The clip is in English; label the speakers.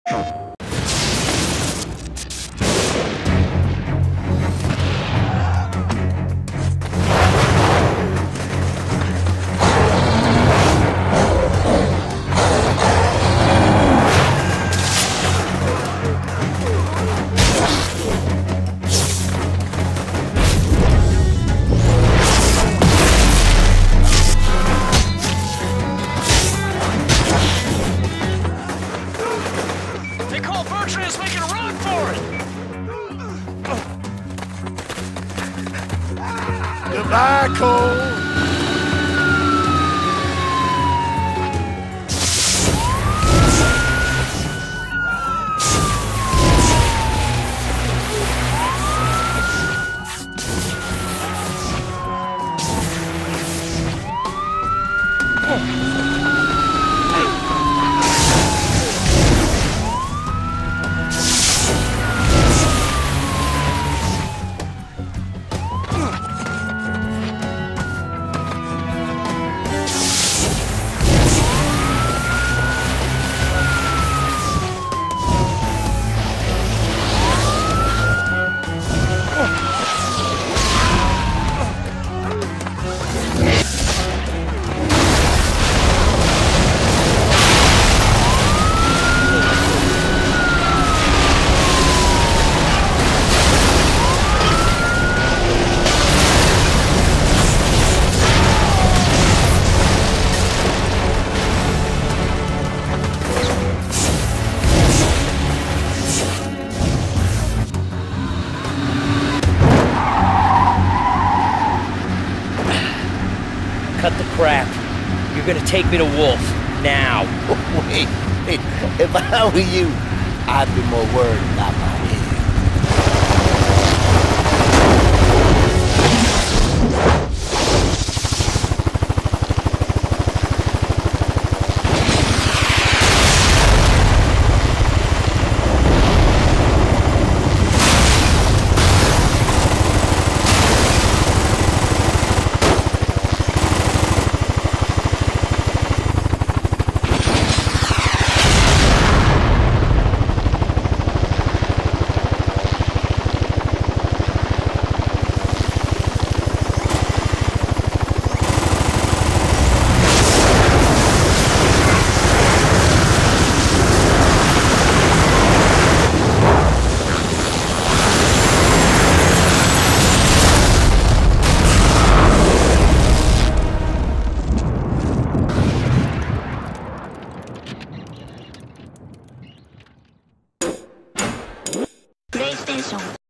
Speaker 1: They call Bertrand is making a run for it!
Speaker 2: Goodbye, Cole.
Speaker 3: Cut the crap. You're gonna take me to Wolf. Now.
Speaker 4: Wait. If I were you, I'd be more worried about my head.
Speaker 5: PlayStation